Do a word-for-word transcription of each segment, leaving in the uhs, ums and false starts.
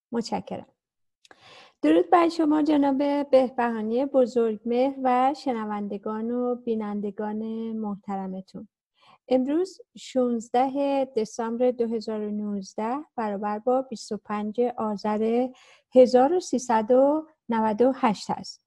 متشکرم. درود بر شما جناب بهبهانی بزرگمهر و شنوندگان و بینندگان محترمتون. امروز شانزده دسامبر دو هزار و نوزده برابر با بیست و پنج آذر هزار و سیصد و نود و هشت است.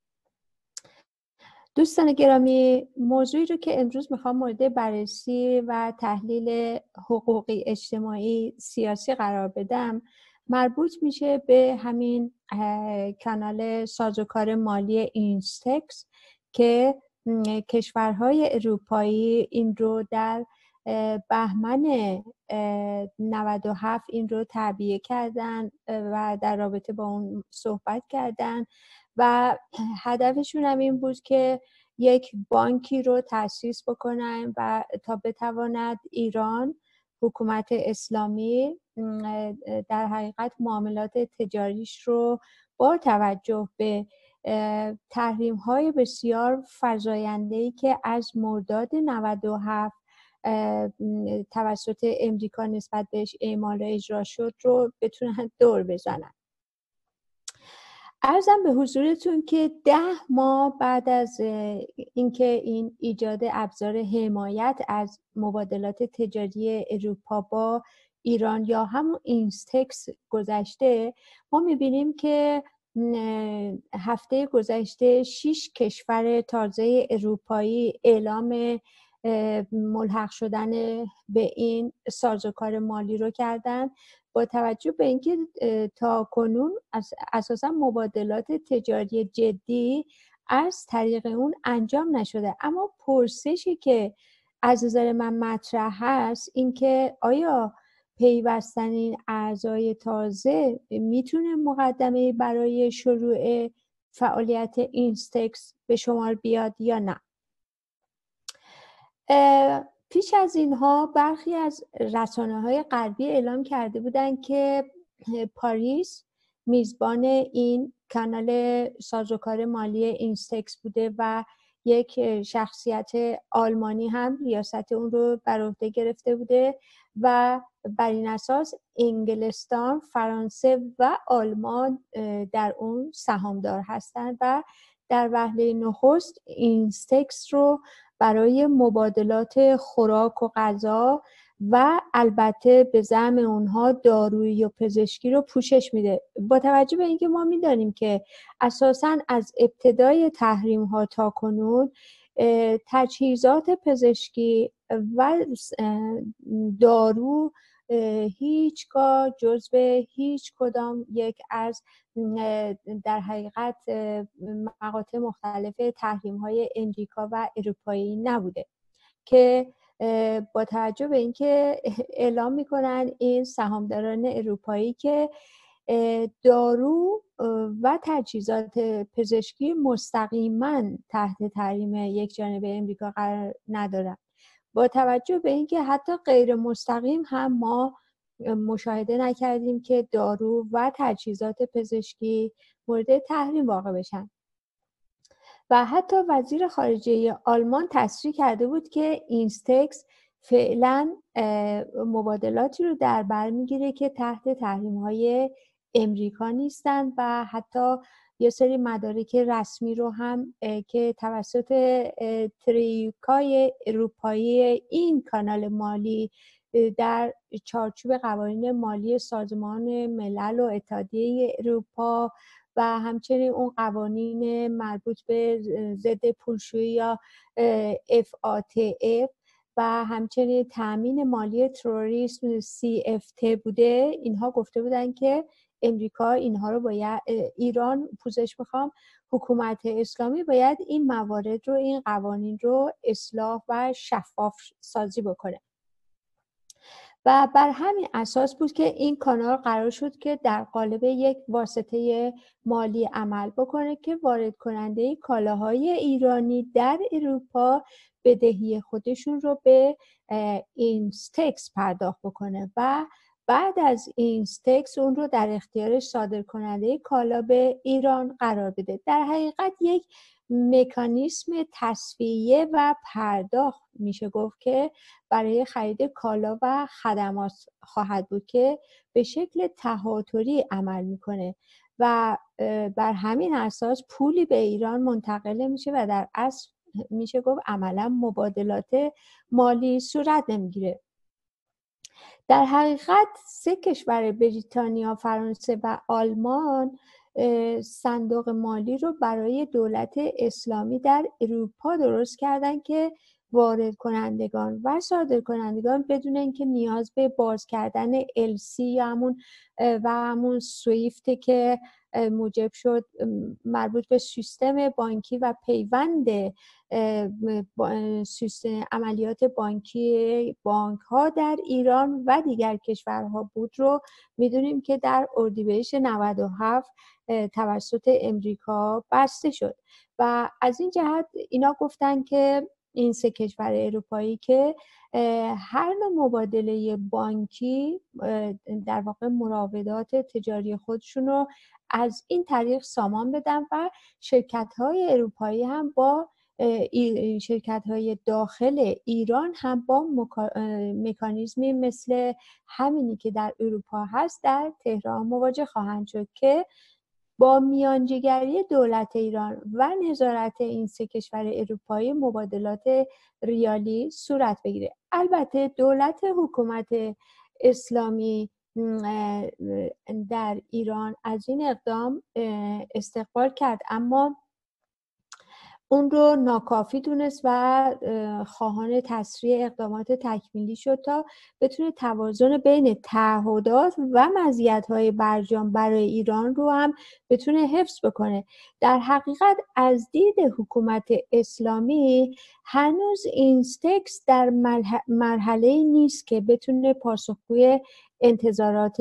دوستان گرامی، موضوعی رو که امروز میخوام مورد بررسی و تحلیل حقوقی اجتماعی سیاسی قرار بدم مربوط میشه به همین کانال سازوکار مالی اینستکس که کشورهای اروپایی این رو در بهمن نود و هفت این رو تعبیه کردن و در رابطه با اون صحبت کردن و هدفشون هم این بود که یک بانکی رو تأسیس بکنن و تا بتواند ایران، حکومت اسلامی، در حقیقت معاملات تجاریش رو با توجه به تحریم‌های بسیار فزاینده‌ای که از مرداد نود و هفت توسط امریکا نسبت بهش اعمال و اجرا شد رو بتونن دور بزنن. عرضم به حضورتون که ده ماه بعد از اینکه این ایجاد ابزار حمایت از مبادلات تجاری اروپا با ایران یا همون اینستکس گذشته، ما میبینیم که هفته گذشته شش کشور تازه اروپایی اعلام ملحق شدن به این سازوکار مالی رو کردن، با توجه به اینکه تا کنون اساسا مبادلات تجاری جدی از طریق اون انجام نشده. اما پرسشی که از نظر من مطرح هست این که آیا پیوستن این اعضای تازه میتونه مقدمه برای شروع فعالیت اینستکس به شمار بیاد یا نه؟ پیش از اینها برخی از رسانه‌های غربی اعلام کرده بودند که پاریس میزبان این کانال سازوکار مالی اینستکس بوده و یک شخصیت آلمانی هم ریاست اون رو بر عهده گرفته بوده و بر این اساس انگلستان، فرانسه و آلمان در اون سهامدار هستند و در وهله نخست اینستکس رو برای مبادلات خوراک و غذا و البته به زعم اونها دارویی و پزشکی رو پوشش میده. با توجه به اینکه ما میدانیم که اساساً از ابتدای تحریم ها تا کنون تجهیزات پزشکی و دارو هیچگاه جزو هیچ کدام یک از در حقیقت مقاطع مختلف تحریم های امریکا و اروپایی نبوده که با توجه به اینکه اعلام میکنن این سهامداران اروپایی که دارو و تجهیزات پزشکی مستقیما تحت تحریم یک جانبه امریکا قرار ندارن، با توجه به اینکه حتی غیر مستقیم هم ما مشاهده نکردیم که دارو و تجهیزات پزشکی مورد تحریم واقع بشن. و حتی وزیر خارجه آلمان تصریح کرده بود که اینستکس فعلا مبادلاتی رو در بر میگیره که تحت تحریم‌های امریکا نیستن و حتی یه سری مدارک رسمی رو هم که توسط تریکای اروپایی این کانال مالی در چارچوب قوانین مالی سازمان ملل و اتحادیه اروپا و همچنین اون قوانین مربوط به ضد پولشویی یا اف آ تی اف و همچنین تامین مالی تروریسم سی اف تی بوده، اینها گفته بودن که امریکا اینها رو باید، ایران پوزش میخوام، حکومت اسلامی باید این موارد رو، این قوانین رو اصلاح و شفاف سازی بکنه. و بر همین اساس بود که این کانال قرار شد که در قالب یک واسطه مالی عمل بکنه که وارد کننده کالاهای ایرانی در اروپا بدهی خودشون رو به اینستکس پرداخت بکنه و بعد از این استکس اون رو در اختیار صادرکننده کالا به ایران قرار بده. در حقیقت یک مکانیسم تصفیه و پرداخت میشه گفت که برای خرید کالا و خدمات خواهد بود که به شکل تهاتری عمل میکنه و بر همین اساس پولی به ایران منتقل میشه و در اصل میشه گفت عملا مبادلات مالی صورت نمیگیره. در حقیقت سه کشور بریتانیا، فرانسه و آلمان صندوق مالی رو برای دولت اسلامی در اروپا درست کردن که وارد کنندگان و صادر کنندگان بدون اینکه نیاز به باز کردن ال سی یا همون و همون سویفت که موجب شد مربوط به سیستم بانکی و پیوند سیستم عملیات بانکی بانک ها در ایران و دیگر کشورها بود رو میدونیم که در اردیبهشت نود و هفت توسط امریکا بسته شد و از این جهت اینا گفتن که این سه کشور اروپایی که هر نوع مبادله بانکی در واقع مراودات تجاری خودشون رو از این طریق سامان بدن و شرکت‌های اروپایی هم با شرکت‌های داخل ایران هم با مکانیزمی مثل همینی که در اروپا هست در تهران مواجه خواهند شد که با میانجیگری دولت ایران و نظارت این سه کشور اروپایی مبادلات ریالی صورت بگیره. البته دولت حکومت اسلامی در ایران از این اقدام استقبال کرد، اما اون رو ناکافی دونست و خواهان تسریع اقدامات تکمیلی شد تا بتونه توازن بین تعهدات و مزیت‌های برجام برای ایران رو هم بتونه حفظ بکنه. در حقیقت از دید حکومت اسلامی هنوز این استکس در مرحله نیست که بتونه پاسخگوی انتظارات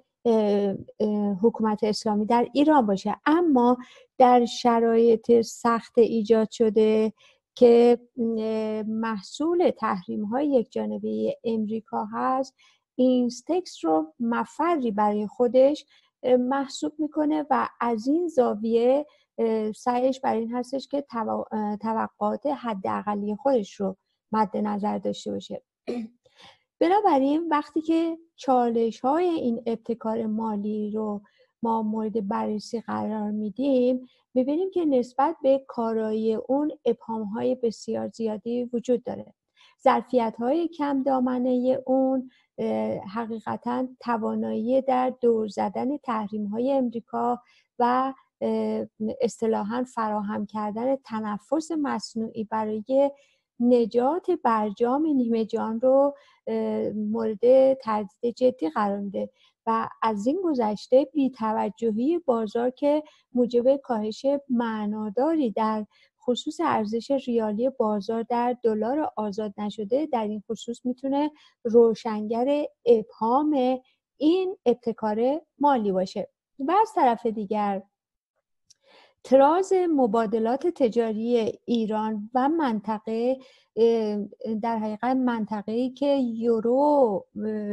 حکومت اسلامی در ایران باشه، اما در شرایط سخت ایجاد شده که محصول تحریم های یک جانبه امریکا هست، این استکس رو مفری برای خودش محسوب میکنه و از این زاویه سعیش بر این هستش که توقعات حداقلی خودش رو مد نظر داشته باشه. بنابراین وقتی که چالش های این ابتکار مالی رو ما مورد بررسی قرار میدیم، میبینیم که نسبت به کارایی اون ابهام های بسیار زیادی وجود داره. ظرفیت های کم دامنه اون حقیقتا توانایی در دور زدن تحریم های امریکا و اصطلاحاً فراهم کردن تنفس مصنوعی برای نجات برجام نیمه جان رو مورد تردید جدی قرار میده و از این گذشته بی‌توجهی بازار که موجب کاهش معناداری در خصوص ارزش ریالی بازار در دلار آزاد نشده در این خصوص میتونه روشنگر ابهام این ابتکار مالی باشه. و از طرف دیگر تراز مبادلات تجاری ایران و منطقه در حقیقت منطقه‌ای که یورو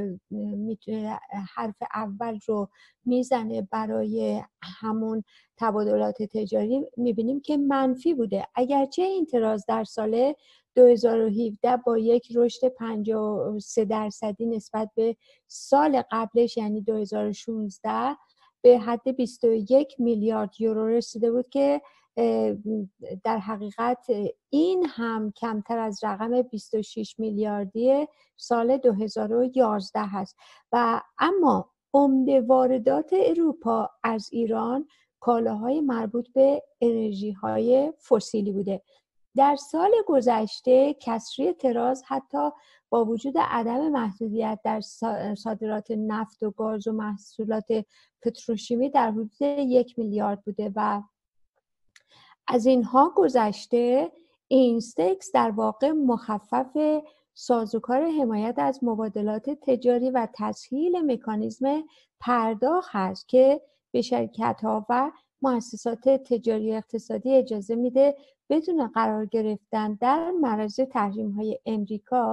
حرف اول رو میزنه برای همون تبادلات تجاری، میبینیم که منفی بوده. اگرچه این تراز در سال دو هزار و هفده با یک رشد پنجاه و سه درصدی نسبت به سال قبلش یعنی دو هزار و شانزده به حد بیست و یک میلیارد یورو رسیده بود که در حقیقت این هم کمتر از رقم بیست و شش میلیاردی سال دو هزار و یازده هست. و اما عمده واردات اروپا از ایران کالاهای مربوط به انرژی‌های فسیلی بوده. در سال گذشته کسری تراز حتی با وجود عدم محدودیت در صادرات نفت و گاز و محصولات پتروشیمی در حدود یک میلیارد بوده و از اینها گذشته این استکس در واقع مخفف سازوکار حمایت از مبادلات تجاری و تسهیل مکانیزم پرداخت است که به شرکت‌ها و مؤسسات تجاری اقتصادی اجازه میده بدون قرار گرفتن در معرض تحریم‌های امریکا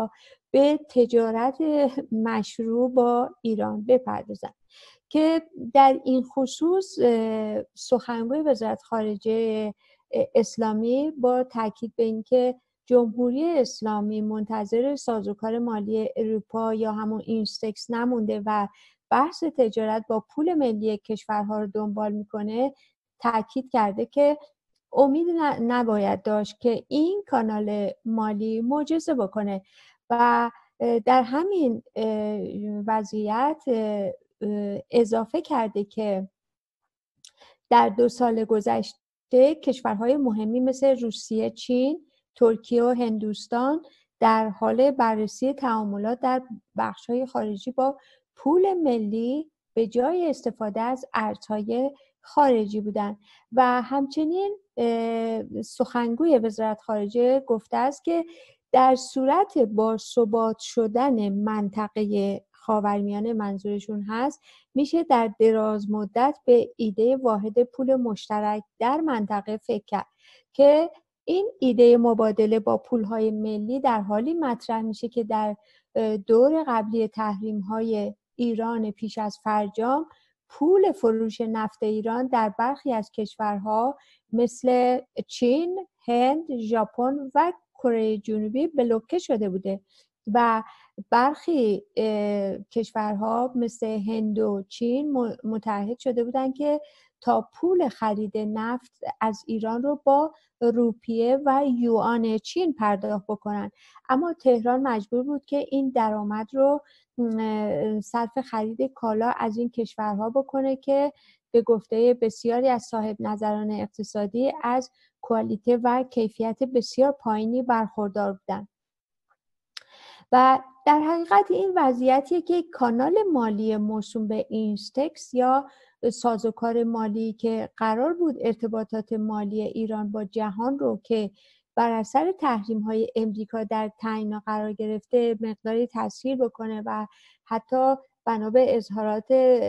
به تجارت مشروع با ایران بپردازند که در این خصوص سخنگوی وزارت خارجه اسلامی با تاکید به اینکه جمهوری اسلامی منتظر سازوکار مالی اروپا یا همون اینستکس نمونده و بحث تجارت با پول ملی کشورها رو دنبال میکنه، تاکید کرده که امید نباید داشت که این کانال مالی معجزه بکنه و در همین وضعیت اضافه کرده که در دو سال گذشته کشورهای مهمی مثل روسیه، چین، ترکیه و هندوستان در حال بررسی تعاملات در بخش‌های خارجی با پول ملی به جای استفاده از ارزهای خارجی بودند و همچنین سخنگوی وزارت خارجه گفته است که در صورت باثبات شدن منطقه خاورمیانه منظورشون هست، میشه در دراز مدت به ایده واحد پول مشترک در منطقه فکر کرد که این ایده مبادله با پولهای ملی در حالی مطرح میشه که در دور قبلی تحریم‌های ایران پیش از فرجام پول فروش نفت ایران در برخی از کشورها مثل چین، هند، ژاپن و کره جنوبی بلوکه شده بوده و برخی کشورها مثل هند و چین متعهد شده بودند که تا پول خرید نفت از ایران رو با روپیه و یوآن چین پرداخت بکنن، اما تهران مجبور بود که این درآمد رو صرف خرید کالا از این کشورها بکنه که به گفته بسیاری از صاحب نظران اقتصادی از کوالیته و کیفیت بسیار پایینی برخوردار بودن. و در حقیقت این وضعیتیه که کانال مالی موسوم به اینستکس یا سازوکار مالی که قرار بود ارتباطات مالی ایران با جهان رو که بر اثر تحریم‌های امریکا در تعیین قرار گرفته مقداری تاثیر بکنه و حتی بنا به اظهارات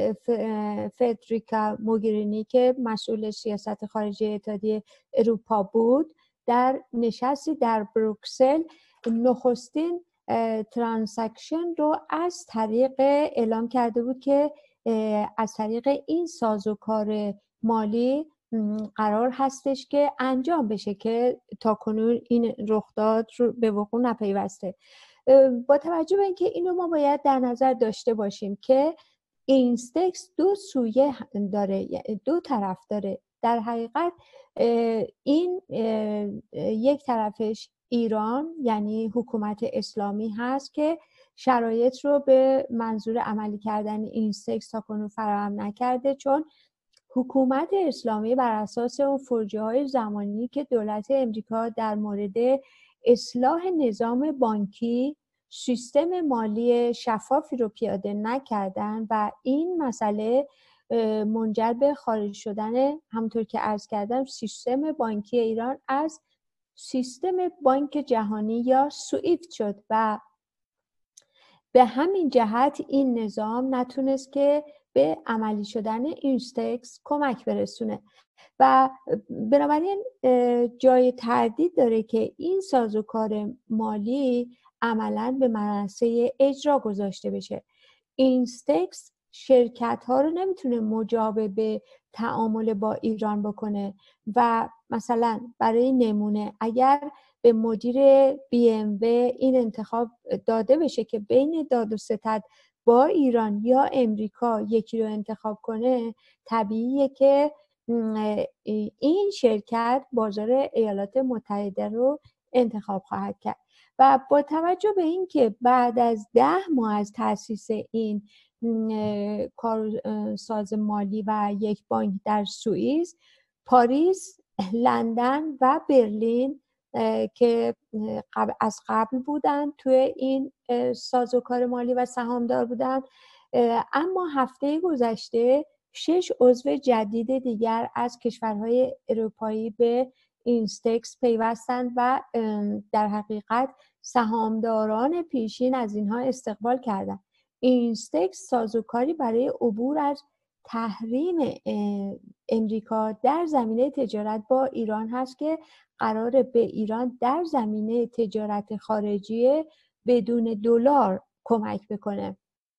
فدریکا موگرینی که مسئول سیاست خارجی اتحادیه اروپا بود، در نشستی در بروکسل نخستین ترانزکشن رو از طریق اعلام کرده بود که از طریق این سازوکار مالی قرار هستش که انجام بشه که تاکنون این رخداد رو به وقوع نپیوسته. با توجه به اینکه اینو ما باید در نظر داشته باشیم که اینستکس دو سویه داره، دو طرف داره. در حقیقت این یک طرفش ایران یعنی حکومت اسلامی هست که شرایط رو به منظور عملی کردن اینستکس تاکنون فراهم نکرده، چون حکومت اسلامی بر اساس اون فرجه‌های زمانی که دولت امریکا در مورد اصلاح نظام بانکی سیستم مالی شفافی رو پیاده نکردن و این مسئله منجر به خارج شدن همونطور که عرض کردم سیستم بانکی ایران از سیستم بانک جهانی یا سویفت شد و به همین جهت این نظام نتونست که به عملی شدن اینستکس کمک برسونه و بنابراین جای تردید داره که این سازوکار مالی عملاً به منصه اجرا گذاشته بشه. اینستکس شرکت ها رو نمیتونه مجاب به تعامل با ایران بکنه و مثلا برای نمونه اگر به مدیر بی ام و این انتخاب داده بشه که بین داد و ستد با ایران یا امریکا یکی رو انتخاب کنه، طبیعیه که این شرکت بازار ایالات متحده رو انتخاب خواهد کرد و با توجه به اینکه بعد از ده ماه از تأسیس این کارساز مالی و یک بانک در سوئیس، پاریس، لندن و برلین که از قبل بودن توی این سازوکار مالی و سهامدار بودن، اما هفته گذشته شش عضو جدید دیگر از کشورهای اروپایی به اینستکس پیوستند و در حقیقت سهامداران پیشین از اینها استقبال کردند. اینستکس سازوکاری برای عبور از تحریم امریکا در زمینه تجارت با ایران هست که قراره به ایران در زمینه تجارت خارجی بدون دلار کمک بکنه.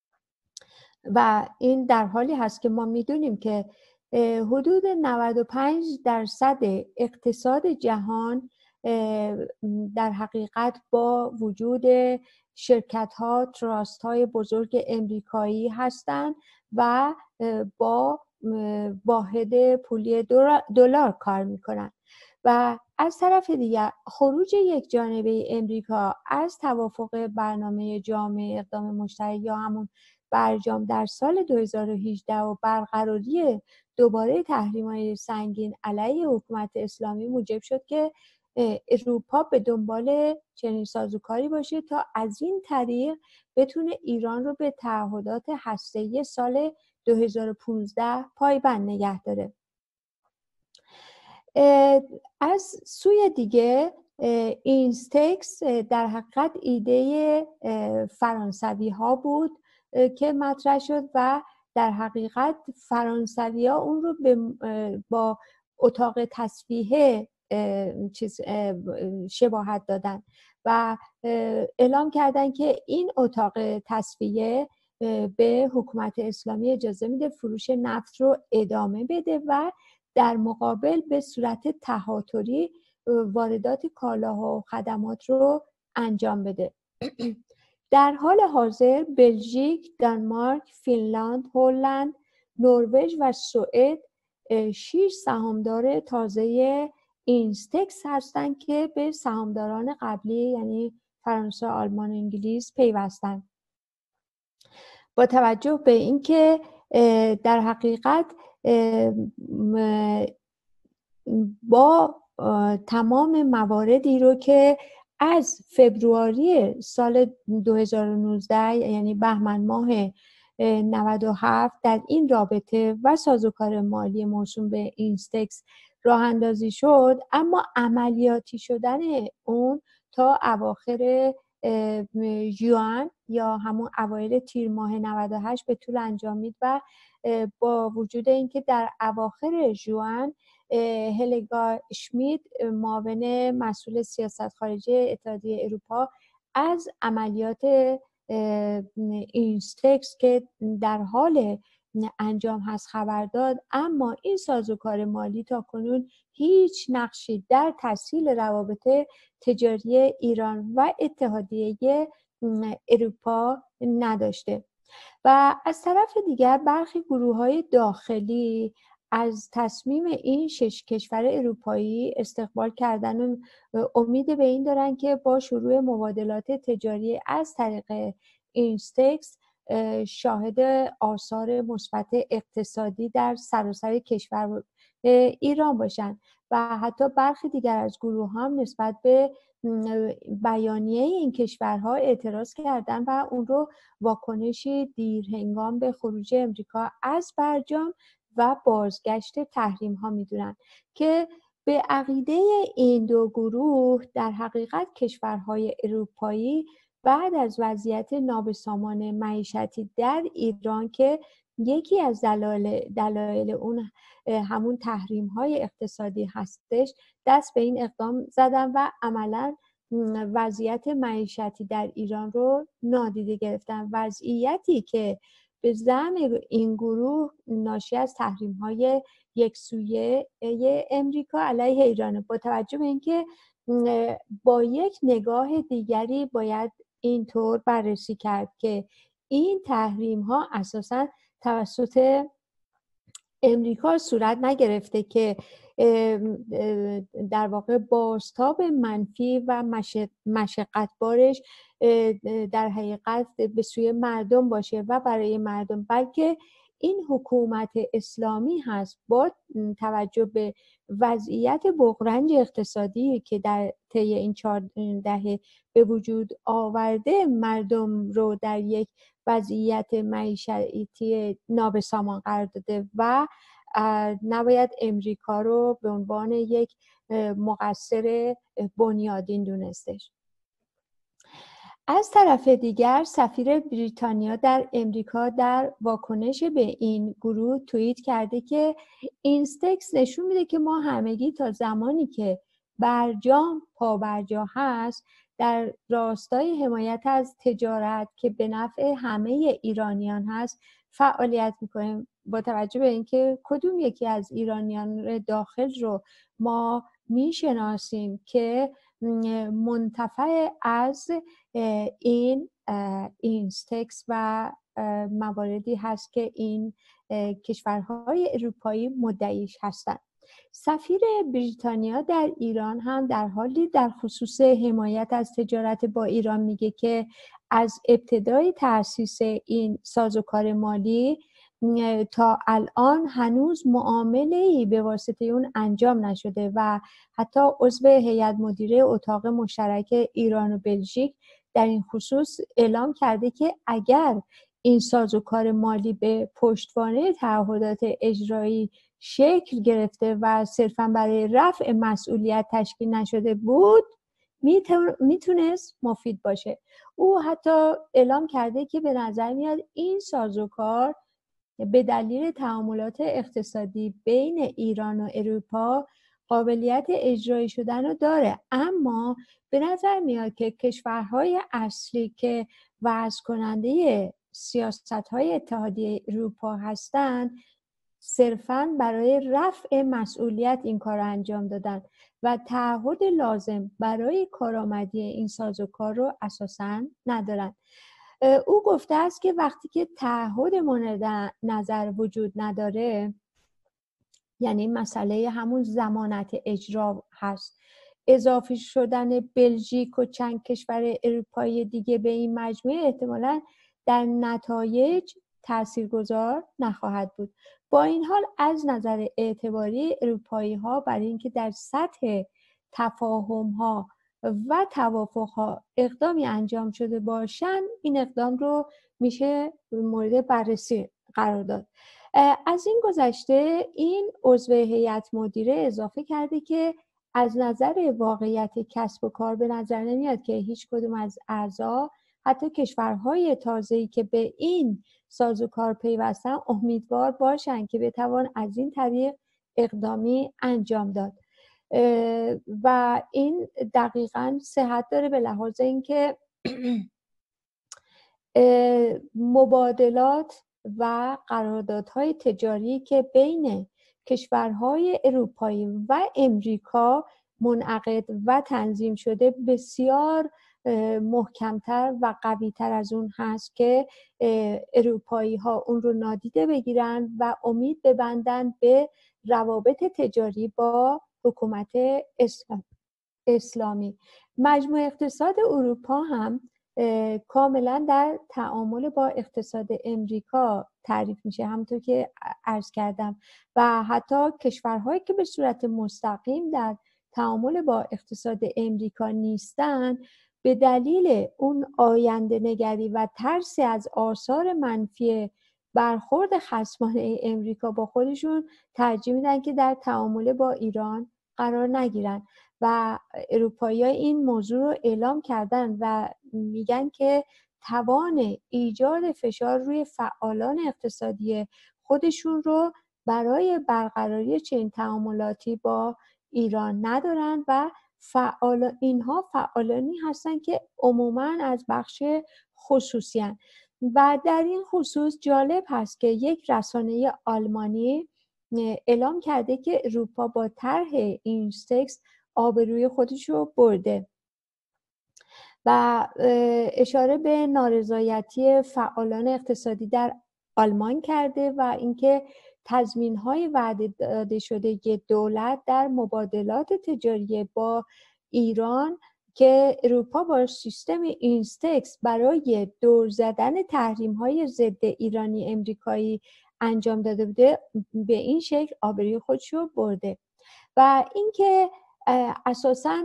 و این در حالی هست که ما میدونیم که حدود نود و پنج درصد اقتصاد جهان در حقیقت با وجود شرکت ها، تراست های بزرگ امریکایی هستند و با واحد پولی دلار کار میکنن. و از طرف دیگر خروج یک جانبه امریکا از توافق برنامه جامع اقدام مشترک یا همون برجام در سال دو هزار و هجده و برقراری دوباره تحریم‌های سنگین علیه حکومت اسلامی موجب شد که اروپا به دنبال چنین سازوکاری باشه تا از این طریق بتونه ایران رو به تعهدات هسته‌ای سال دو هزار و پانزده پایبند نگه داره. از سوی دیگه اینستکس در حقیقت ایده فرانسوی ها بود که مطرح شد و در حقیقت فرانسوی ها اون رو به با اتاق تصفیه چیز شباهت دادن و اعلام کردن که این اتاق تصفیه به حکومت اسلامی اجازه میده فروش نفت رو ادامه بده و در مقابل به صورت تهاتری واردات کالاها و خدمات رو انجام بده. در حال حاضر بلژیک، دانمارک، فینلاند، هلند، نروژ و سوئد شش سهامدار تازه اینستکس هستند که به سهامداران قبلی یعنی فرانسه، آلمان، انگلیس پیوستند. با توجه به اینکه در حقیقت با تمام مواردی رو که از فبروری سال دو هزار و نوزده یعنی بهمن ماه نود و هفت در این رابطه و سازوکار مالی موسوم به اینستکس راه اندازی شد، اما عملیاتی شدن اون تا اواخر ژوئن یا همون اوایل تیر ماه نود و هشت به طول انجامید و با وجود اینکه در اواخر ژوئن هلگا شمیت معاون مسئول سیاست خارجی اتحادیه اروپا از عملیات اینستکس که در حال انجام هست خبر داد، اما این سازوکار مالی تا کنون هیچ نقشی در تسهیل روابط تجاری ایران و اتحادیه اروپا نداشته. و از طرف دیگر برخی گروه‌های داخلی از تصمیم این شش کشور اروپایی استقبال کردن و امید به این دارن که با شروع مبادلات تجاری از طریق اینستکس شاهد آثار مثبت اقتصادی در سراسر کشور ایران باشند و حتی برخی دیگر از گروه هم نسبت به بیانیه این کشورها اعتراض کردن و اون رو واکنشی دیرهنگام به خروج امریکا از برجام و بازگشت تحریم ها میدونن که به عقیده این دو گروه در حقیقت کشورهای اروپایی بعد از وضعیت نابسامان معیشتی در ایران که یکی از دلایل دلایل اون همون تحریم های اقتصادی هستش دست به این اقدام زدن و عملاً وضعیت معیشتی در ایران رو نادیده گرفتن، وضعیتی که به زعم این گروه ناشی از تحریم های یکسویه امریکا علیه ایران. با توجه به اینکه با یک نگاه دیگری باید اینطور بررسی کرد که این تحریم ها اساساً توسط امریکا صورت نگرفته که در واقع بازتاب منفی و مشقتبارش در حقیقت به سوی مردم باشه و برای مردم، بلکه این حکومت اسلامی هست با توجه به وضعیت بحران اقتصادی که در طی این چهار دهه به وجود آورده مردم رو در یک وضعیت معیشتی نابسامان قرار داده و نباید امریکا رو به عنوان یک مقصر بنیادین دونستش. از طرف دیگر سفیر بریتانیا در امریکا در واکنش به این گروه توییت کرده که اینستکس نشون میده که ما همگی تا زمانی که برجام پابرجا هست در راستای حمایت از تجارت که به نفع همه ایرانیان هست فعالیت میکنیم، با توجه به اینکه کدوم یکی از ایرانیان داخل رو ما میشناسیم که منتفع از این اینستکس و مواردی هست که این کشورهای اروپایی مدعیش هستند. سفیر بریتانیا در ایران هم در حالی در خصوص حمایت از تجارت با ایران میگه که از ابتدای تأسیس این سازوکار مالی تا الان هنوز معامله‌ای به واسطه اون انجام نشده و حتی عضو هیئت مدیره اتاق مشترک ایران و بلژیک در این خصوص اعلام کرده که اگر این سازوکار مالی به پشتوانه تعهدات اجرایی شکل گرفته و صرفاً برای رفع مسئولیت تشکیل نشده بود میتونست مفید باشه. او حتی اعلام کرده که به نظر میاد این سازوکار به دلیل تعاملات اقتصادی بین ایران و اروپا قابلیت اجرایی شدن رو داره، اما به نظر میاد که کشورهای اصلی که وضع کننده سیاست‌های اتحادیه اروپا هستند صرفاً برای رفع مسئولیت این کار رو انجام دادن و تعهد لازم برای کارآمدی این سازوکار رو اساساً ندارن. او گفته است که وقتی که تعهد مورد نظر وجود نداره، یعنی مسئله همون ضمانت اجرا هست، اضافه شدن بلژیک و چند کشور اروپایی دیگه به این مجموعه احتمالاً در نتایج تاثیرگذار نخواهد بود. با این حال از نظر اعتباری اروپایی ها برای اینکه در سطح تفاهم ها و توافق ها اقدامی انجام شده باشند، این اقدام رو میشه مورد بررسی قرار داد. از این گذشته این عضو هیئت مدیره اضافه کرده که از نظر واقعیت کسب و کار به نظر نمیاد که هیچ کدوم از اعضا، حتی کشورهای تازه‌ای که به این سازوکار پیوستن، امیدوار باشن که بتوان از این طریق اقدامی انجام داد و این دقیقاً صحت داره به لحاظ اینکه مبادلات و قراردادهای تجاری که بین کشورهای اروپایی و امریکا منعقد و تنظیم شده بسیار محکمتر و قویتر از اون هست که اروپایی ها اون رو نادیده بگیرن و امید ببندن به روابط تجاری با حکومت اسلامی. مجموع اقتصاد اروپا هم کاملا در تعامل با اقتصاد امریکا تعریف میشه، همونطور که عرض کردم، و حتی کشورهایی که به صورت مستقیم در تعامل با اقتصاد امریکا نیستن به دلیل اون آینده نگری و ترس از آثار منفی برخورد خصمانه امریکا با خودشون ترجیح میدن که در تعامل با ایران قرار نگیرن و اروپایی‌ها این موضوع رو اعلام کردن و میگن که توان ایجاد فشار روی فعالان اقتصادی خودشون رو برای برقراری چنین تعاملاتی با ایران ندارن و فعال اینها فعالانی هستن که عموماً از بخش خصوصی هستن. و در این خصوص جالب هست که یک رسانه آلمانی اعلام کرده که اروپا با طرح اینستکس آبروی خودش رو برده و اشاره به نارضایتی فعالان اقتصادی در آلمان کرده و اینکه تضمین‌های وعده داده شده دولت در مبادلات تجاری با ایران که اروپا با سیستم اینستکس برای دور زدن تحریم‌های ضد ایرانی امریکایی انجام داده بوده، به این شکل آبروی خودش رو برده و اینکه اساساً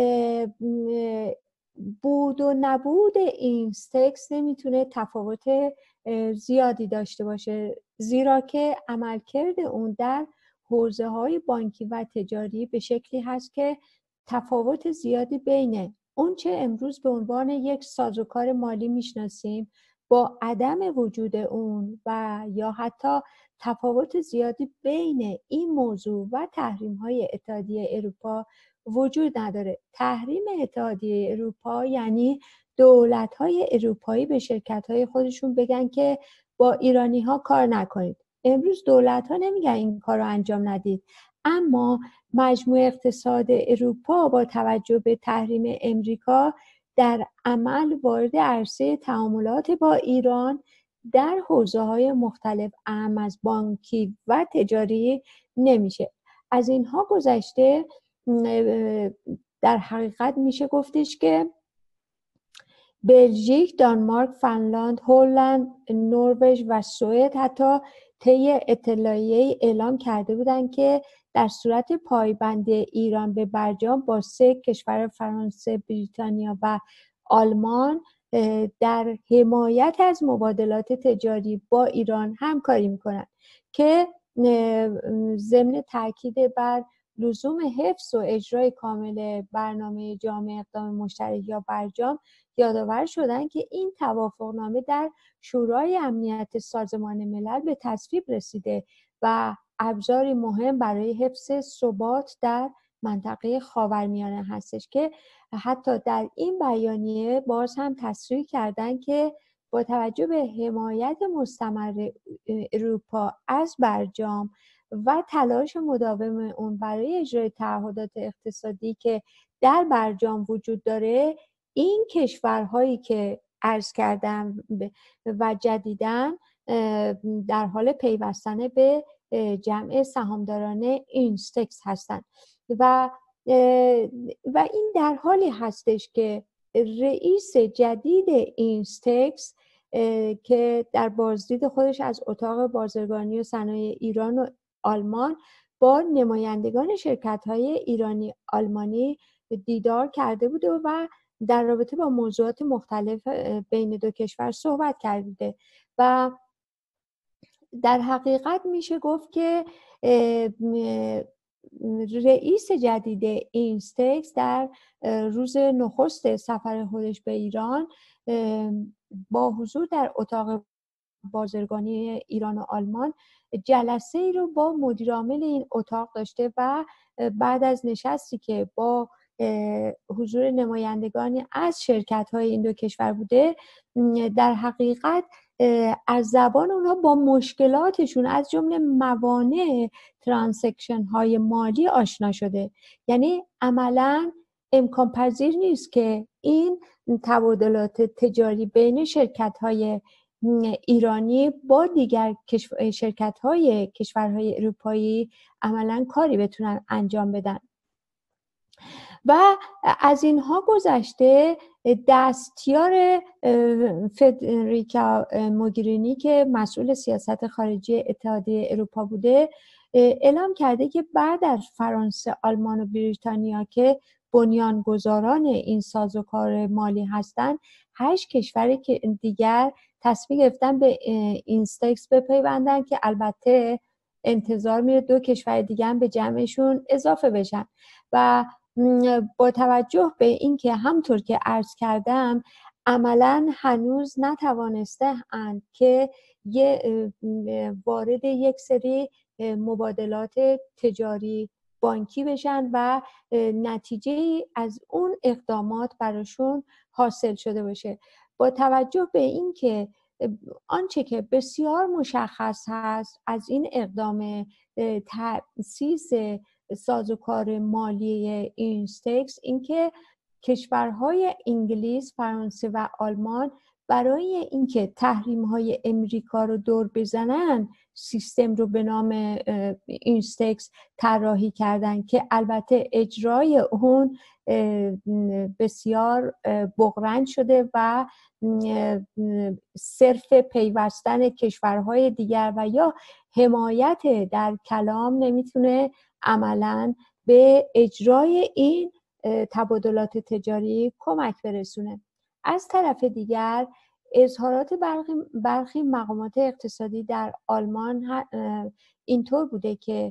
بود و نبود اینستکس نمیتونه تفاوت زیادی داشته باشه، زیرا که عملکرد اون در حوزه‌های بانکی و تجاری به شکلی هست که تفاوت زیادی بین اون چه امروز به عنوان یک سازوکار مالی میشناسیم با عدم وجود اون و یا حتی تفاوت زیادی بین این موضوع و تحریم‌های اتحادیه اروپا وجود نداره. تحریم اتحادیه اروپا یعنی دولت‌های اروپایی به شرکت‌های خودشون بگن که با ایرانی‌ها کار نکنید. امروز دولت‌ها نمیگن این کار رو انجام ندید، اما مجموع اقتصاد اروپا با توجه به تحریم امریکا در عمل وارد عرصه تعاملات با ایران در حوزه‌های مختلف اهم از بانکی و تجاری نمیشه. از اینها گذشته در حقیقت میشه گفتش که بلژیک، دانمارک، فنلاند، هلند، نروژ و سوئد حتی طی اطلاعیه‌ای اعلام کرده بودند که در صورت پایبند ایران به برجام با سه کشور فرانسه، بریتانیا و آلمان در حمایت از مبادلات تجاری با ایران همکاری میکنند که ضمن تاکید بر لزوم حفظ و اجرای کامل برنامه جامع اقدام مشترک یا برجام یادآور شدند که این توافقنامه در شورای امنیت سازمان ملل به تصویب رسیده و ابزاری مهم برای حفظ ثبات در منطقه خاورمیانه هستش که حتی در این بیانیه باز هم تصریح کردند که با توجه به حمایت مستمر اروپا از برجام و تلاش مداوم اون برای اجرای تعهدات اقتصادی که در برجام وجود داره، این کشورهایی که عرض کردم و جدیداً در حال پیوستن به جمع سهامداران اینستکس هستند و و این در حالی هستش که رئیس جدید اینستکس که در بازدید خودش از اتاق بازرگانی و صنایع ایران و آلمان با نمایندگان شرکت‌های ایرانی آلمانی دیدار کرده بود و در رابطه با موضوعات مختلف بین دو کشور صحبت کرده و در حقیقت میشه گفت که رئیس جدید اینستکس در روز نخست سفر خودش به ایران با حضور در اتاق بازرگانی ایران و آلمان جلسه ای رو با مدیر عامل این اتاق داشته و بعد از نشستی که با حضور نمایندگانی از شرکت‌های این دو کشور بوده، در حقیقت از زبان اونها با مشکلاتشون از جمله موانع ترانزکشن های مالی آشنا شده. یعنی عملاً امکان پذیر نیست که این تبادلات تجاری بین شرکت‌های ایرانی با دیگر شرکت‌های کشورهای اروپایی عملاً کاری بتونن انجام بدن. و از اینها گذشته دستیار فدریکا موگرینی که مسئول سیاست خارجی اتحادیه اروپا بوده اعلام کرده که بعد از فرانسه، آلمان و بریتانیا که بنیانگذاران این سازوکار مالی هستند، هشت کشور که دیگر تصمیم گرفتن به اینستکس بپیوندن که البته انتظار میره دو کشور دیگه هم به جمعشون اضافه بشن و با توجه به اینکه همطور که عرض کردم عملاً هنوز نتوانسته اند که یه وارد یک سری مبادلات تجاری بانکی بشن و نتیجه از اون اقدامات براشون حاصل شده باشه. با توجه به اینکه آنچه که بسیار مشخص هست از این اقدام تأسیس سازوکار مالی اینستکس اینکه کشورهای انگلیس، فرانسه و آلمان برای اینکه تحریم‌های امریکا رو دور بزنن سیستم رو به نام اینستکس طراحی کردن که البته اجرای اون بسیار بغرنج شده و صرف پیوستن کشورهای دیگر و یا حمایت در کلام نمیتونه عملاً به اجرای این تبادلات تجاری کمک برسونه. از طرف دیگر اظهارات برخی, برخی مقامات اقتصادی در آلمان اینطور بوده که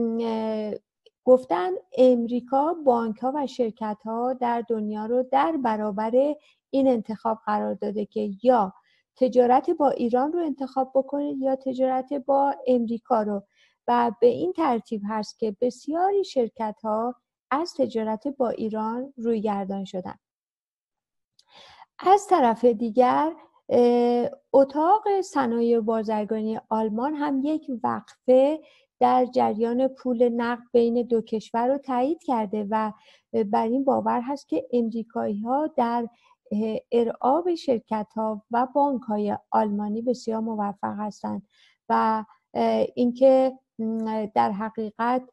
گفتن امریکا بانک‌ها و شرکت‌ها در دنیا رو در برابر این انتخاب قرار داده که یا تجارت با ایران رو انتخاب بکنید یا تجارت با امریکا رو. و به این ترتیب هست که بسیاری شرکت ها از تجارت با ایران روی گردان شدن. از طرف دیگر اتاق صنایع بازرگانی آلمان هم یک وقفه در جریان پول نقد بین دو کشور رو تایید کرده و بر این باور هست که امریکایی ها در ارعاب شرکت ها و بانک های آلمانی بسیار موفق هستند و اینکه در حقیقت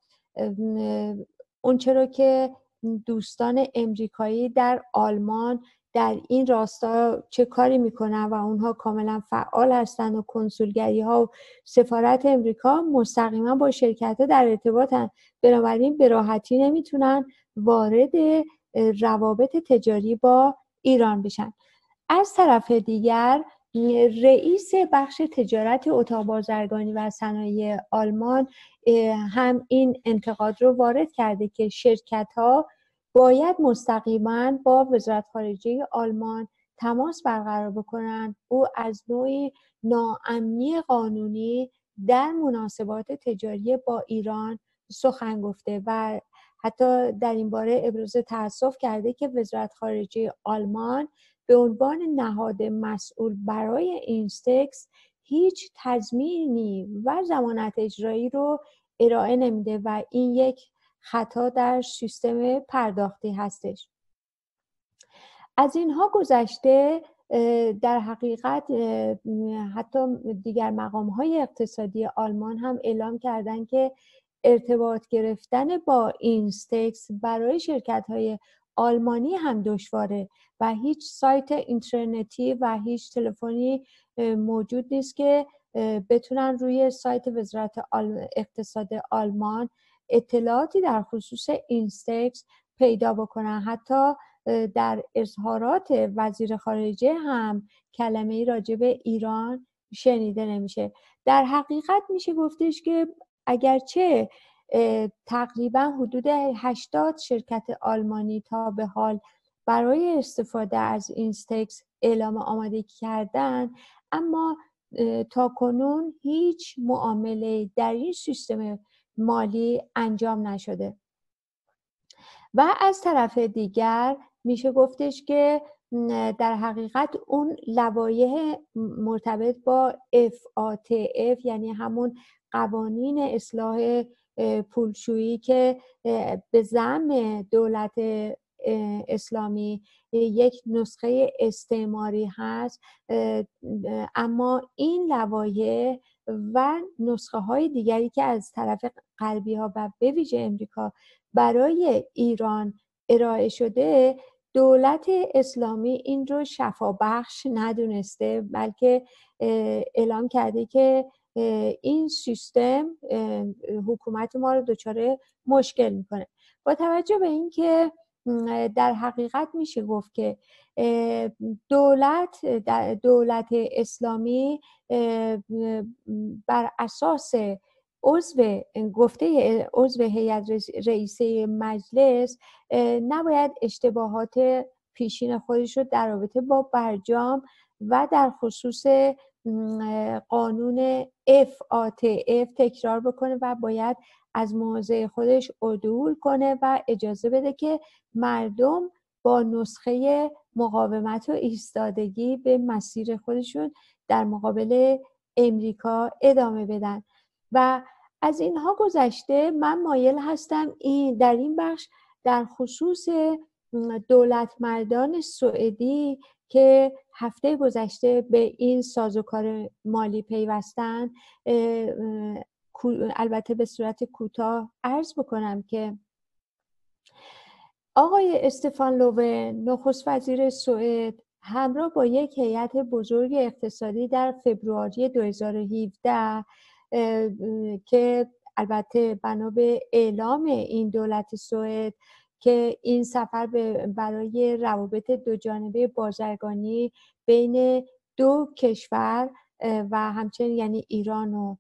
اون چرا که دوستان امریکایی در آلمان در این راستا چه کاری میکنن و اونها کاملا فعال هستن و کنسولگری ها و سفارت امریکا مستقیما با شرکت ها در ارتباطن، بنابراین به راحتی نمیتونن وارد روابط تجاری با ایران بشن. از طرف دیگر رئیس بخش تجارت اتاق بازرگانی و صنایع آلمان هم این انتقاد رو وارد کرده که شرکت ها باید مستقیما با وزارت خارجه آلمان تماس برقرار بکنن. او از نوعی ناامنی قانونی در مناسبات تجاری با ایران سخن گفته و حتی در این باره ابراز تأسف کرده که وزارت خارجه آلمان به عنوان نهاد مسئول برای اینستکس هیچ تضمینی و ضمانت اجرایی رو ارائه نمیده و این یک خطا در سیستم پرداختی هستش. از اینها گذشته در حقیقت حتی دیگر مقام‌های اقتصادی آلمان هم اعلام کردند که ارتباط گرفتن با اینستکس برای شرکت‌های آلمانی هم دشواره و هیچ سایت اینترنتی و هیچ تلفنی موجود نیست که بتونن روی سایت وزارت اقتصاد آلمان اطلاعاتی در خصوص اینستکس پیدا بکنن. حتی در اظهارات وزیر خارجه هم کلمه‌ای راجع به ایران شنیده نمیشه. در حقیقت میشه گفتش که اگرچه تقریبا حدود هشتاد شرکت آلمانی تا به حال برای استفاده از اینستکس اعلام آمادگی کردن، اما تا کنون هیچ معامله در این سیستم مالی انجام نشده. و از طرف دیگر میشه گفتش که در حقیقت اون لوایح مرتبط با اف آ تی اف یعنی همون قوانین اصلاح پولشویی که به زعم دولت اسلامی یک نسخه استعماری هست، اما این لوایح و نسخه های دیگری که از طرف غربی ها و به ویژه امریکا برای ایران ارائه شده، دولت اسلامی این رو شفابخش ندونسته، بلکه اعلام کرده که این سیستم حکومت ما رو دچار مشکل میکنه. با توجه به اینکه در حقیقت میشه گفت که دولت دولت اسلامی بر اساس عضو گفته عضو هیئت رئیسه مجلس نباید اشتباهات پیشین خودش رو در رابطه با برجام و در خصوص قانون اف آ تی اف تکرار بکنه و باید از موضع خودش عدول کنه و اجازه بده که مردم با نسخه مقاومت و ایستادگی به مسیر خودشون در مقابل امریکا ادامه بدن. و از اینها گذشته من مایل هستم این در این بخش در خصوص دولت مردان سوئدی که هفته گذشته به این سازوکار مالی پیوستن، البته به صورت کوتاه عرض بکنم که آقای استفان لوون نخست وزیر سوئد همراه با یک هیئت بزرگ اقتصادی در فوریه دو هزار و هفده که البته بنا به اعلام این دولت سوئد که این سفر برای روابط دو جانبه بازرگانی بین دو کشور و همچنین یعنی ایران و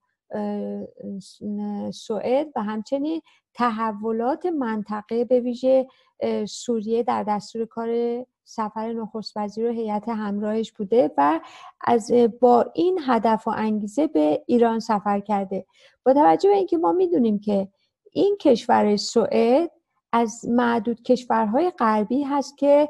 سوئد و همچنین تحولات منطقه به ویژه سوریه در دستور کار سفر نخست وزیر و هیئت همراهش بوده و از با این هدف و انگیزه به ایران سفر کرده. با توجه به اینکه ما میدونیم که این کشور سوئد از معدود کشورهای غربی هست که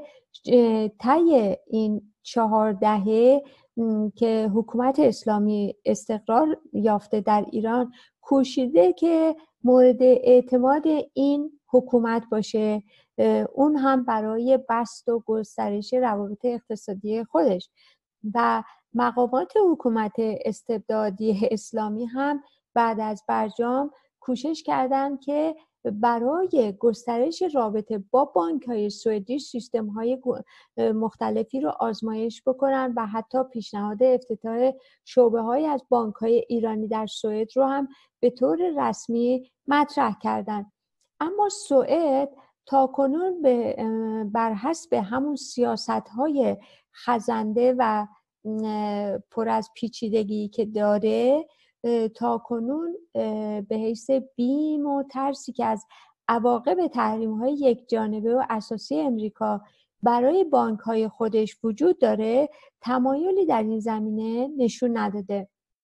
طی این چهار دهه که حکومت اسلامی استقرار یافته در ایران کوشیده که مورد اعتماد این حکومت باشه، اون هم برای بسط و گسترش روابط اقتصادی خودش. و مقامات حکومت استبدادی اسلامی هم بعد از برجام کوشش کردند که برای گسترش رابطه با بانک‌های سوئدی سیستم‌های مختلفی رو آزمایش بکنن و حتی پیشنهاد افتتاح شعبه‌های از بانک‌های ایرانی در سوئد رو هم به طور رسمی مطرح کردند. اما سوئد تاکنون به بر حسب همون سیاست‌های خزنده و پر از پیچیدگی که داره، تاکنون به حیث بیم و ترسی که از عواقب تحریم‌های یک جانبه و اساسی امریکا برای بانک‌های خودش وجود داره، تمایلی در این زمینه نشون نداده.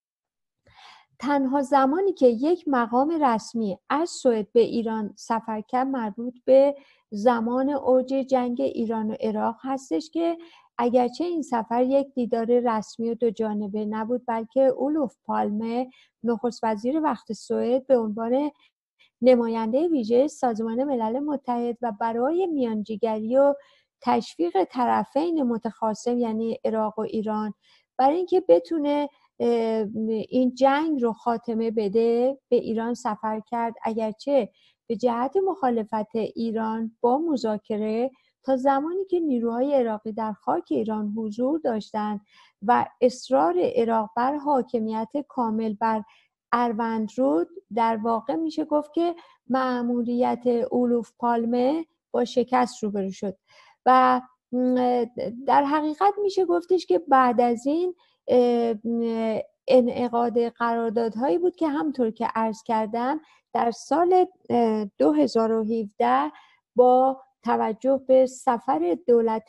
تنها زمانی که یک مقام رسمی از سوئد به ایران سفر کرد مربوط به زمان اوج جنگ ایران و عراق هستش که اگرچه این سفر یک دیدار رسمی و دو جانبه نبود، بلکه اولوف پالمه نخست وزیر وقت سوئد به عنوان نماینده ویژه سازمان ملل متحد و برای میانجیگری و تشویق طرفین متخاصم یعنی عراق و ایران برای اینکه بتونه این جنگ رو خاتمه بده به ایران سفر کرد، اگرچه به جهت مخالفت ایران با مذاکره تا زمانی که نیروهای عراقی در خاک ایران حضور داشتند و اصرار عراق بر حاکمیت کامل بر اروندرود، در واقع میشه گفت که مأموریت اولوف پالمه با شکست روبرو شد و در حقیقت میشه گفتش که بعد از این انعقاد قراردادهایی بود که همطور که عرض کردم در سال دو هزار و هفده با توجه به سفر دولت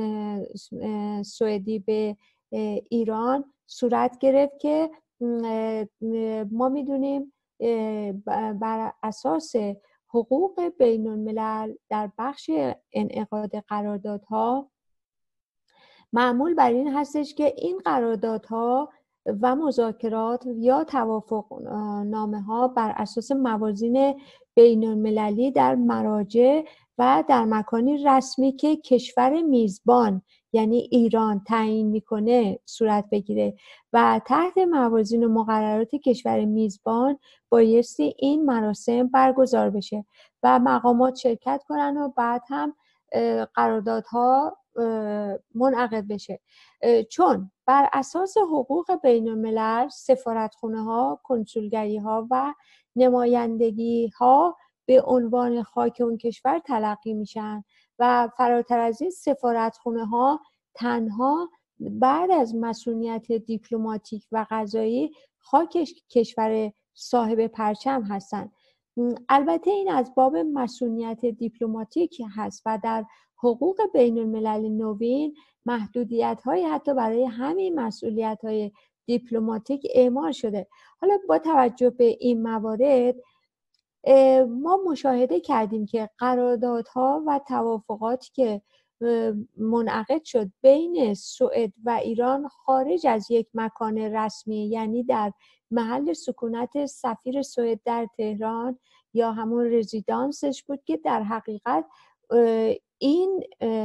سوئدی به ایران صورت گرفت که ما میدونیم بر اساس حقوق بین الملل در بخش انعقاد قراردادها معمول بر این هستش که این قراردادها و مذاکرات یا توافق نامه ها بر اساس موازین بین المللی در مراجع و در مکانی رسمی که کشور میزبان یعنی ایران تعیین میکنه صورت بگیره و تحت موازین و مقررات کشور میزبان بایستی این مراسم برگزار بشه و مقامات شرکت کنن و بعد هم قراردادها منعقد بشه. چون بر اساس حقوق بین الملل سفارتخونه ها، کنسولگری ها و نمایندگی ها به عنوان خاک اون کشور تلقی میشن و فراتر از این سفارتخونه ها تنها بعد از مسئولیت دیپلماتیک و قضایی خاک کشور صاحب پرچم هستند. البته این از باب مسئولیت دیپلماتیک هست و در حقوق بین الملل نوین محدودیت های حتی برای همین مسئولیت های دیپلماتیک اعمال شده. حالا با توجه به این موارد ما مشاهده کردیم که قراردادها و توافقاتی که منعقد شد بین سوئد و ایران خارج از یک مکان رسمی، یعنی در محل سکونت سفیر سوئد در تهران یا همون رزیدانسش بود که در حقیقت این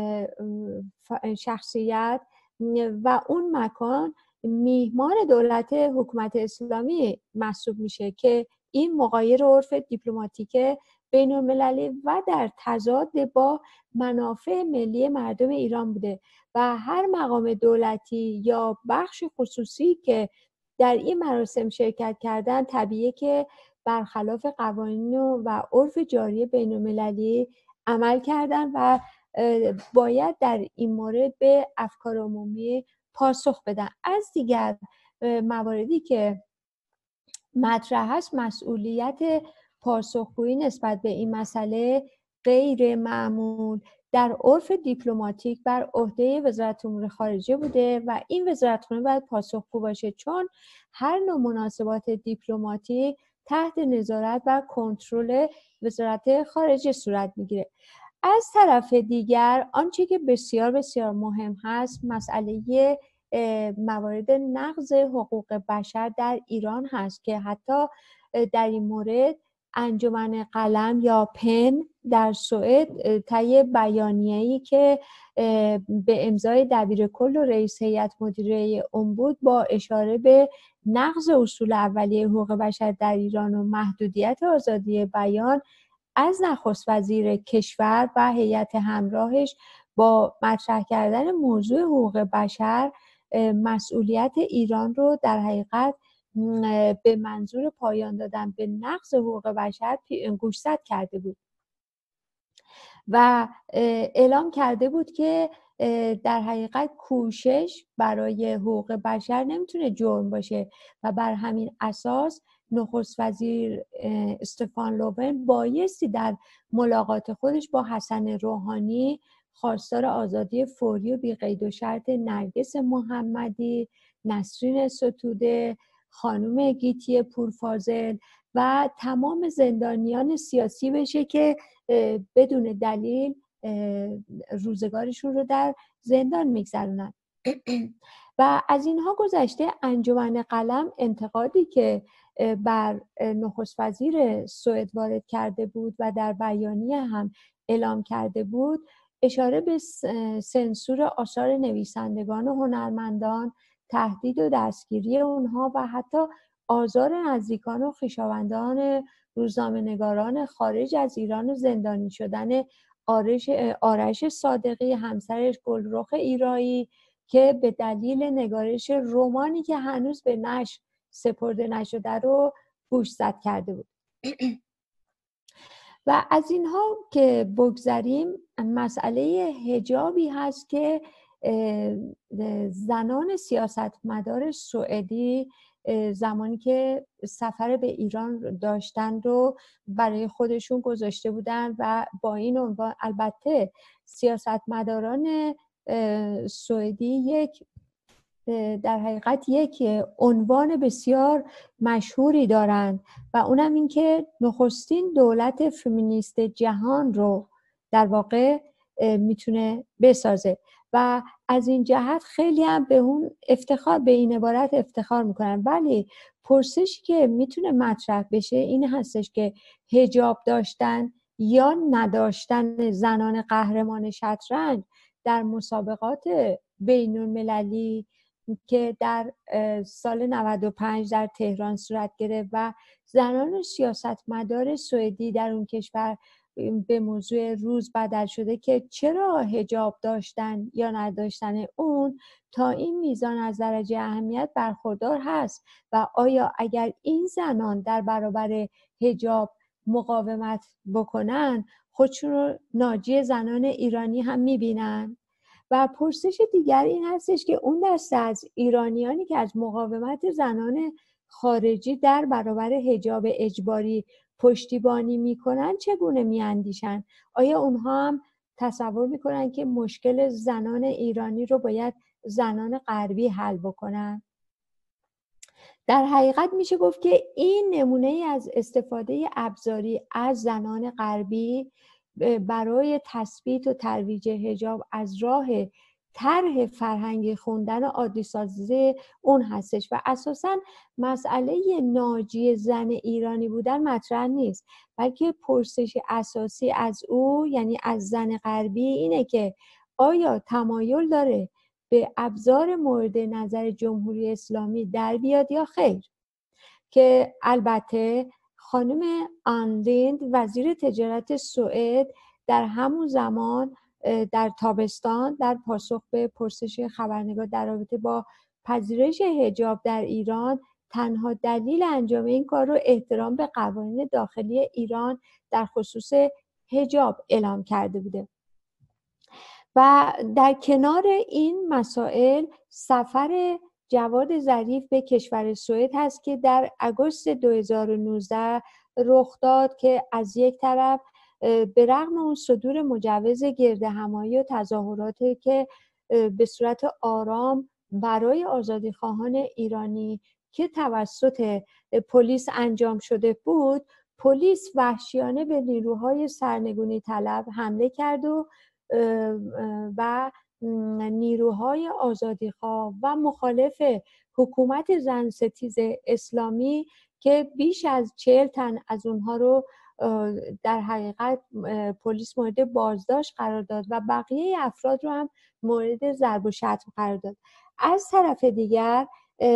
شخصیت و اون مکان میهمان دولت حکومت اسلامی محسوب میشه که این مغایر عرف دیپلماتیک بین المللی و در تضاد با منافع ملی مردم ایران بوده و هر مقام دولتی یا بخش خصوصی که در این مراسم شرکت کردن طبیعیه که برخلاف قوانین و عرف جاری بین المللی عمل کردن و باید در این مورد به افکار عمومی پاسخ بدن. از دیگر مواردی که مطرح هست، مسئولیت پاسخگویی نسبت به این مسئله غیر معمول در عرف دیپلماتیک بر عهده وزارت امور خارجه بوده و این وزارتخانه باید پاسخگو باشه، چون هر نوع مناسبات دیپلماتیک تحت نظارت و کنترل وزارت خارجه صورت میگیره. از طرف دیگر آنچه که بسیار بسیار مهم هست مسئله موارد نقض حقوق بشر در ایران هست که حتی در این مورد انجمن قلم یا پن در سوئد طی بیانیه‌ای که به امضای دبیر کل و رئیس هیئت مدیره اون بود با اشاره به نقض اصول اولیه حقوق بشر در ایران و محدودیت آزادی بیان از نخست وزیر کشور و هیئت همراهش با مطرح کردن موضوع حقوق بشر مسئولیت ایران رو در حقیقت به منظور پایان دادن به نقض حقوق بشر گوشزد کرده بود و اعلام کرده بود که در حقیقت کوشش برای حقوق بشر نمیتونه جرم باشه و بر همین اساس نخست وزیر استفان لوون بایستی در ملاقات خودش با حسن روحانی خواستار آزادی فوری و بی قید و شرط نرگس محمدی، نسرین ستوده، خانم گیتی پورفاضل و تمام زندانیان سیاسی بشه که بدون دلیل روزگارشون رو در زندان میگذرونن. و از اینها گذشته انجمن قلم انتقادی که بر نخست وزیر سوئد وارد کرده بود و در بیانیه هم اعلام کرده بود اشاره به سنسور آثار نویسندگان و هنرمندان، تهدید و دستگیری اونها و حتی آزار نزدیکان و خویشاوندان روزنامه‌نگاران خارج از ایران و زندانی شدن آرش آرش صادقی همسرش گلرخ ایرایی که به دلیل نگارش رمانی که هنوز به نشر سپرده نشده رو گوشزد کرده بود. و از اینها که بگذریم مسئله حجابی هست که زنان سیاستمدار سوئدی زمانی که سفر به ایران داشتن رو برای خودشون گذاشته بودن و با این عنوان البته سیاستمداران سوئدی یک در حقیقت یک عنوان بسیار مشهوری دارند و اونم این که نخستین دولت فمینیست جهان رو در واقع میتونه بسازه و از این جهت خیلی هم به اون افتخار به این عبارت افتخار میکنن. ولی پرسشی که میتونه مطرح بشه این هستش که حجاب داشتن یا نداشتن زنان قهرمان شطرنج در مسابقات بین المللی که در سال نود و پنج در تهران صورت گرفت و زنان سیاستمدار سوئدی در اون کشور به موضوع روز بدل شده که چرا حجاب داشتن یا نداشتن اون تا این میزان از درجه اهمیت برخوردار هست و آیا اگر این زنان در برابر حجاب مقاومت بکنن خودشون رو ناجی زنان ایرانی هم میبینن؟ و پرسش دیگر این هستش که اون دسته از ایرانیانی که از مقاومت زنان خارجی در برابر حجاب اجباری پشتیبانی میکنن چگونه میاندیشن؟ آیا اونها هم تصور میکنن که مشکل زنان ایرانی رو باید زنان غربی حل بکنن؟ در حقیقت میشه گفت که این نمونه ای از استفاده ابزاری از زنان غربی برای تثبیت و ترویج حجاب از راه طرح فرهنگی خوندن و عادی سازی اون هستش و اساساً مسئله ناجی زن ایرانی بودن مطرح نیست، بلکه پرسش اساسی از او یعنی از زن غربی اینه که آیا تمایل داره به ابزار مورد نظر جمهوری اسلامی در بیاد یا خیر؟ که البته خانم آن لیند وزیر تجارت سوئد در همون زمان در تابستان در پاسخ به پرسش خبرنگار در رابطه با پذیرش حجاب در ایران تنها دلیل انجام این کار رو احترام به قوانین داخلی ایران در خصوص حجاب اعلام کرده بوده. و در کنار این مسائل سفر جواد ظریف به کشور سوئد هست که در آگوست دو هزار و نوزده رخ داد که از یک طرف به رغم اون صدور مجوز گردهمایی و تظاهراتی که به صورت آرام برای آزادیخواهان ایرانی که توسط پلیس انجام شده بود، پلیس وحشیانه به نیروهای سرنگونی طلب حمله کرد و و نیروهای آزادیخواه و مخالف حکومت زن ستیز اسلامی که بیش از چهل تن از اونها رو در حقیقت پلیس مورد بازداشت قرار داد و بقیه افراد رو هم مورد ضرب و شتم قرار داد. از طرف دیگر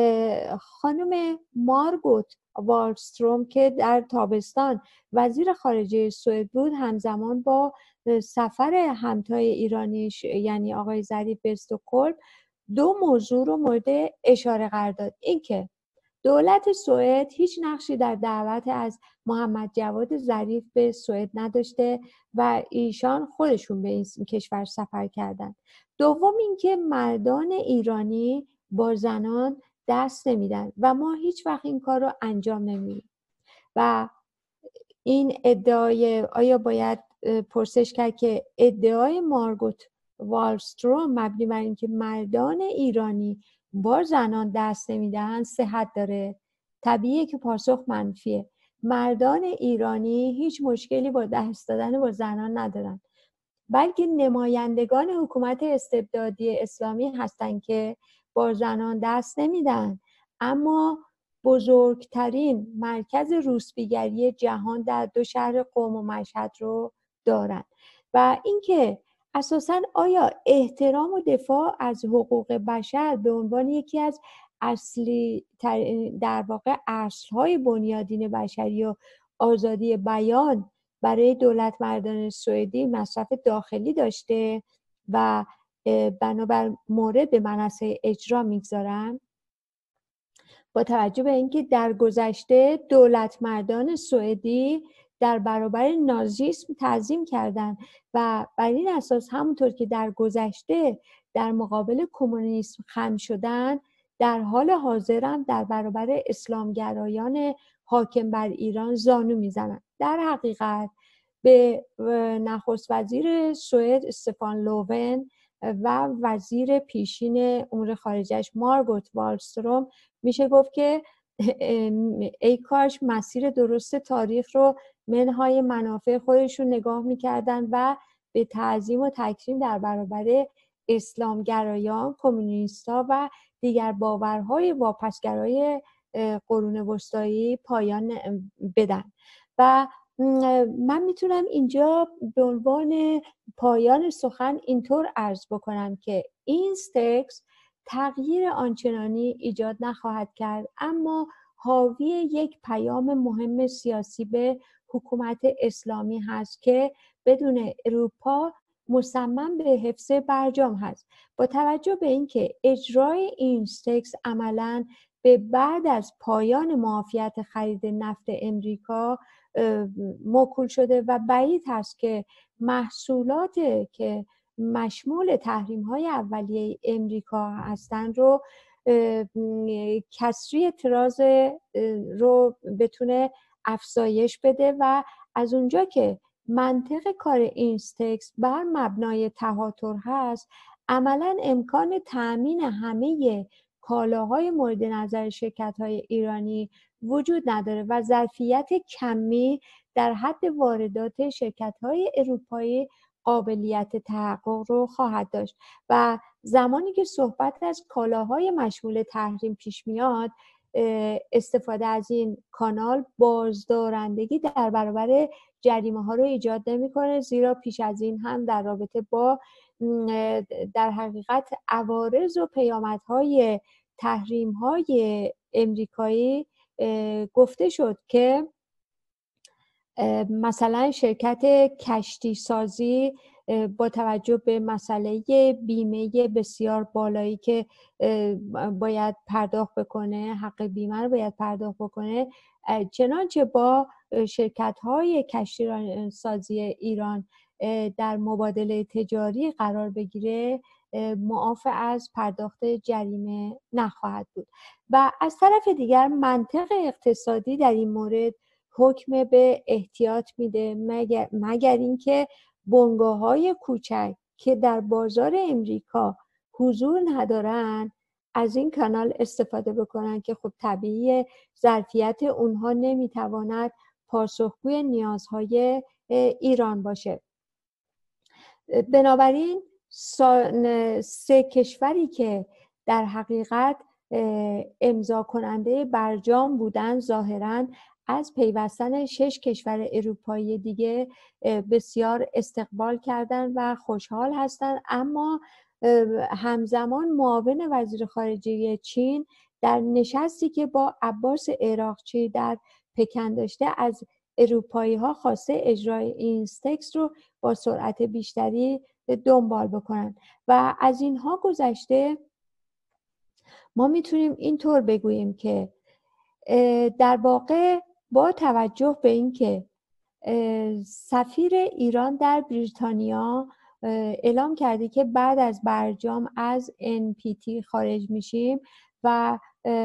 خانم مارگوت والستروم که در تابستان وزیر خارجه سوئد بود، همزمان با سفر همتای ایرانیش یعنی آقای ظریف به استکهلم دو موضوع رو مورد اشاره قرار داد. اینکه دولت سوئد هیچ نقشی در دعوت از محمد جواد ظریف به سوئد نداشته و ایشان خودشون به این کشور سفر کردند. دوم اینکه مردان ایرانی با زنان دست نمیدن و ما هیچ وقت این کار رو انجام نمیدیم. و این ادعای آیا باید پرسش کرد که ادعای مارگوت والستروم مبنی بر اینکه مردان ایرانی با زنان دست نمیدن صحت داره؟ طبیعیه که پاسخ منفیه. مردان ایرانی هیچ مشکلی با دست دادن با زنان ندارن، بلکه نمایندگان حکومت استبدادی اسلامی هستن که با زنان دست نمیدن، اما بزرگترین مرکز روسبیگری جهان در دو شهر قم و مشهد رو دارن. و اینکه اساساً آیا احترام و دفاع از حقوق بشر به عنوان یکی از اصلی در واقع اصلهای بنیادین بشری و آزادی بیان برای دولت مردان سوئدی مصرف داخلی داشته و بنابر مورد به منصه اجرا میگذارن؟ با توجه به اینکه در گذشته دولت مردان سوئدی در برابر نازیسم تعظیم کردند و بر این اساس همونطور که در گذشته در مقابل کمونیسم خم شدن، در حال حاضر هم در برابر اسلامگرایان حاکم بر ایران زانو میزنند. در حقیقت به نخست وزیر سوئد استفان لوون و وزیر پیشین امور خارجه‌اش مارگوت والستروم میشه گفت که ای کاش مسیر درست تاریخ رو منهای منافع خودشون نگاه میکردن و به تعظیم و تکریم در برابر اسلامگرایان، کمونیست‌ها و دیگر باورهای واپسگرای قرون وسطایی پایان بدن. و من میتونم اینجا به عنوان پایان سخن اینطور عرض بکنم که این تکست تغییر آنچنانی ایجاد نخواهد کرد، اما حاوی یک پیام مهم سیاسی به حکومت اسلامی هست که بدون اروپا مصمم به حفظ برجام هست. با توجه به اینکه اجرای این تکست عملاً به بعد از پایان معافیت خرید نفت امریکا موکول شده و بعید هست که محصولات که مشمول تحریم‌های اولیه امریکا هستند رو کسری اعتراض رو بتونه افزایش بده و از اونجا که منطق کار این تکست بر مبنای تهاتر هست، عملاً امکان تأمین همه کالاهای مورد نظر شرکت‌های ایرانی وجود نداره و ظرفیت کمی در حد واردات شرکت‌های اروپایی قابلیت تحقق رو خواهد داشت و زمانی که صحبت از کالاهای مشمول تحریم پیش میاد، استفاده از این کانال بازدارندگی در برابر جریمه ها رو ایجاد نمی‌کنه، زیرا پیش از این هم در رابطه با در حقیقت عوارض و پیامدهای تحریم‌های امریکایی گفته شد که مثلا شرکت کشتی سازی با توجه به مسئله بیمه بسیار بالایی که باید پرداخت بکنه، حق بیمه رو باید پرداخت بکنه، چنانچه با شرکت‌های کشتی سازی ایران در مبادله تجاری قرار بگیره، معاف از پرداخت جریمه نخواهد بود. و از طرف دیگر منطق اقتصادی در این مورد حکم به احتیاط میده، مگر, مگر اینکه بنگاه‌های کوچک که در بازار امریکا حضور ندارن از این کانال استفاده بکنن که خب طبیعی ظرفیت اونها نمیتواند پاسخگوی نیازهای ایران باشه. بنابراین سه کشوری که در حقیقت امضا کننده برجام بودن ظاهراً از پیوستن شش کشور اروپایی دیگه بسیار استقبال کردن و خوشحال هستند. اما همزمان معاون وزیر خارجه چین در نشستی که با عباس عراقچی در پکن داشته از اروپایی ها خواسته اجرای این تکست رو با سرعت بیشتری دنبال بکنن و از اینها گذشته ما میتونیم اینطور بگوییم که در واقع با توجه به اینکه سفیر ایران در بریتانیا اعلام کرده که بعد از برجام از ان پی تی خارج میشیم و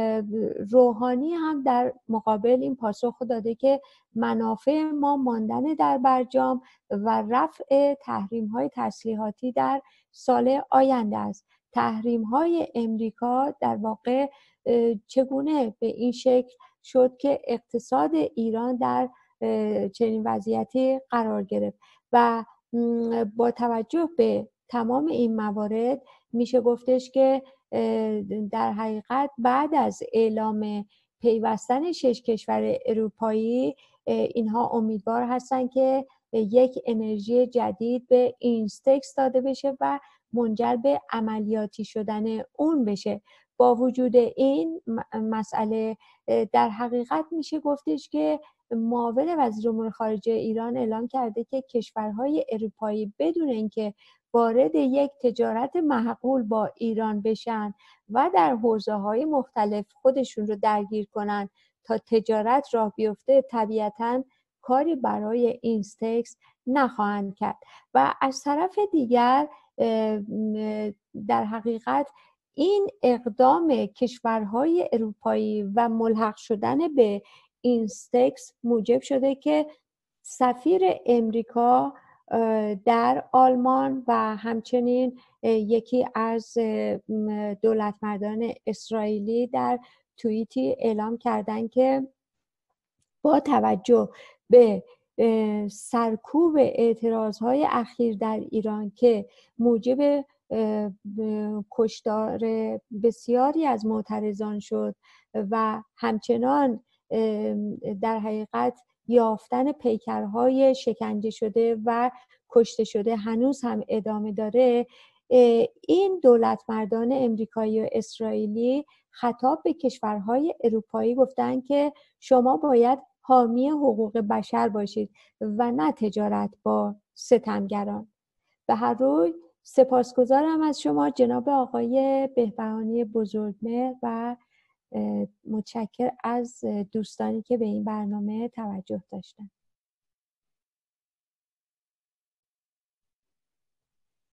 روحانی هم در مقابل این پاسخ داده که منافع ما ماندن در برجام و رفع تحریم های تسلیحاتی در سال آینده است. تحریم های امریکا در واقع چگونه به این شکل شد که اقتصاد ایران در چنین وضعیتی قرار گرفت و با توجه به تمام این موارد میشه گفتش که در حقیقت بعد از اعلام پیوستن شش کشور اروپایی اینها امیدوار هستن که یک انرژی جدید به اینستکس داده بشه و منجر به عملیاتی شدن اون بشه. با وجود این مسئله در حقیقت میشه گفتش که معاون وزیر امور خارجه ایران اعلام کرده که کشورهای اروپایی بدون اینکه وارد یک تجارت معقول با ایران بشن و در حوزه‌های مختلف خودشون رو درگیر کنن تا تجارت راه بیفته طبیعتاً کاری برای اینستکس نخواهند کرد. و از طرف دیگر در حقیقت این اقدام کشورهای اروپایی و ملحق شدن به اینستکس موجب شده که سفیر امریکا در آلمان و همچنین یکی از دولتمردان اسرائیلی در توییتی اعلام کردند که با توجه به سرکوب اعتراضهای اخیر در ایران که موجب کشتار بسیاری از معترضان شد و همچنان در حقیقت یافتن پیکرهای شکنجه شده و کشته شده هنوز هم ادامه داره، این دولتمردان امریکایی و اسرائیلی خطاب به کشورهای اروپایی گفتن که شما باید حامی حقوق بشر باشید و نه تجارت با ستمگران. به هر روی سپاسگزارم از شما جناب آقای بهبهانی بزرگمهر و متشکر از دوستانی که به این برنامه توجه داشتن.